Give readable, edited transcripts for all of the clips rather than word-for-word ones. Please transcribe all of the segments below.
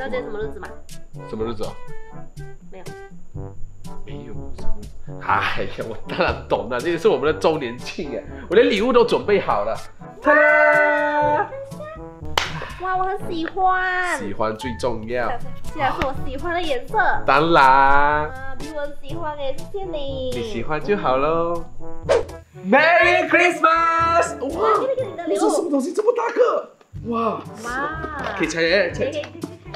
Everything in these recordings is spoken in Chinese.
知道今天什么日子吗？ 什么日子啊？ 没有。 没有什么。哎呀，我当然懂了，这也是我们的周年庆哎，我连礼物都准备好了。ta da！ 哇，我很喜欢。 喜欢最重要。 竟然是我喜欢的颜色。 当然。 啊，比我喜欢哎，谢谢你。 你喜欢就好喽。Merry Christmas！ 哇， 这个你的礼物。 这什么东西这么大个？哇！ 哇！ 可以拆耶！ 可以。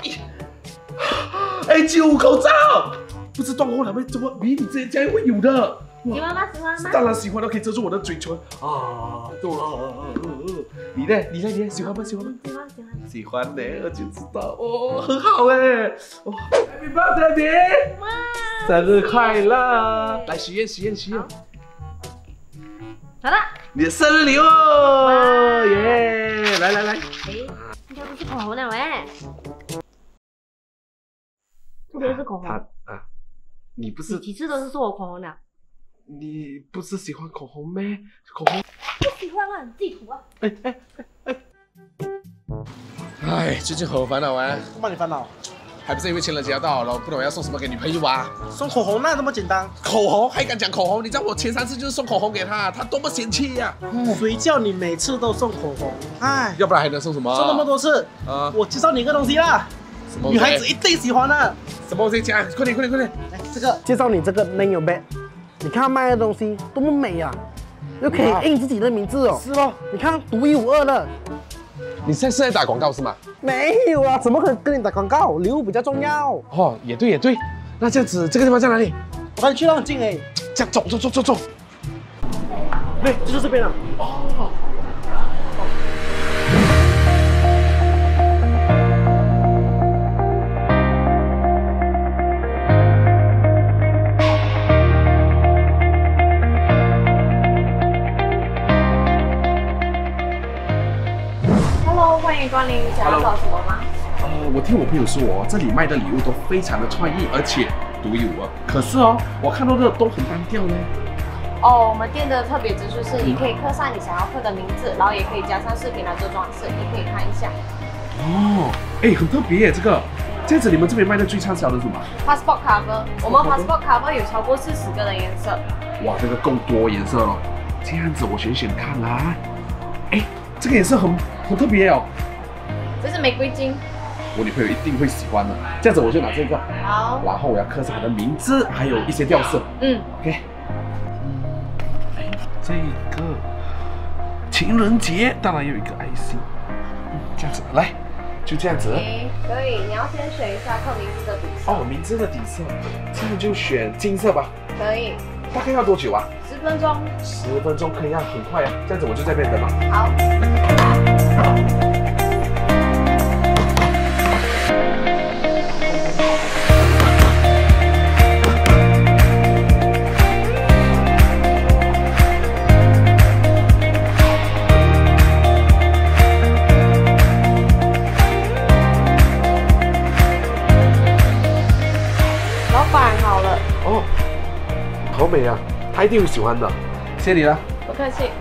哎，95口罩，不知断货了没？怎么比你这家会有的？ 喜欢吗？喜欢吗？ 当然喜欢了，可以遮住我的嘴唇啊！你呢？你喜欢吗？喜欢吗？喜欢呢，我就知道哦，很好哎！哦 ，Happy birthday， 哇！ 生日快乐！来许愿。 好了， 你的生日礼物，耶！来。 哎，应该不是口红了喂。这边是口红。 你不是几次都是说我口红的。 你不是喜欢口红咩？口红不喜欢啊，你自己涂啊。 哎，最近很烦恼啊， 帮你烦恼， 还不是因为情人节要到了，不懂要送什么给女朋友啊？ 送口红那这么简单？ 口红还敢讲口红？你知道我前3次就是送口红给她，她多么嫌弃呀！ 谁叫你每次都送口红？哎， 要不然还能送什么？ 送那么多次，我介绍你一个东西啦，女孩子一定喜欢的。 什么东西讲？快点！ 来，这个介绍你这个 Name Your Bed， 你看卖的东西多么美啊，又可以印自己的名字哦。 是咯， 你看独一无二的。 你现在是在打广告是吗？ 没有啊，怎么可能跟你打广告？礼物比较重要。 哦，也对。那这样子，这个地方在哪里？ 我带你去到很近哎。 这样走。 对，就是这边了。哦。 欢迎光临，想要找什么吗？ 我听我朋友说，这里卖的礼物都非常的创意，而且独一无二。可是哦，我看到的都很单调呢。 哦，我们店的特别之处是，你可以刻上你想要刻的名字，然后也可以加上饰品来做装饰，你可以看一下。 哦，哎，很特别耶，这个。这样子，你们这边卖的最畅销的是什么 ？Passport cover， 我们 Passport cover 有超过40个的颜色。 哇，这个够多颜色了。这样子我选看啦。哎，这个颜色很特别哦。 这是玫瑰金， 我女朋友一定会喜欢的。这样子我就拿这个， 好， 然后我要刻上她的名字，还有一些吊饰。OK。哎，这个情人节当然有一个爱心。这样子来，就这样子。 可以，你要先选一下刻名字的底色。 哦，名字的底色，这样就选金色吧。 可以。 大概要多久啊 ？10分钟。 10分钟可以啊，很快啊。这样子我就在这边等了。 好。老板好了。 哦，好美啊，他一定会喜欢的。谢谢你了。 不客气。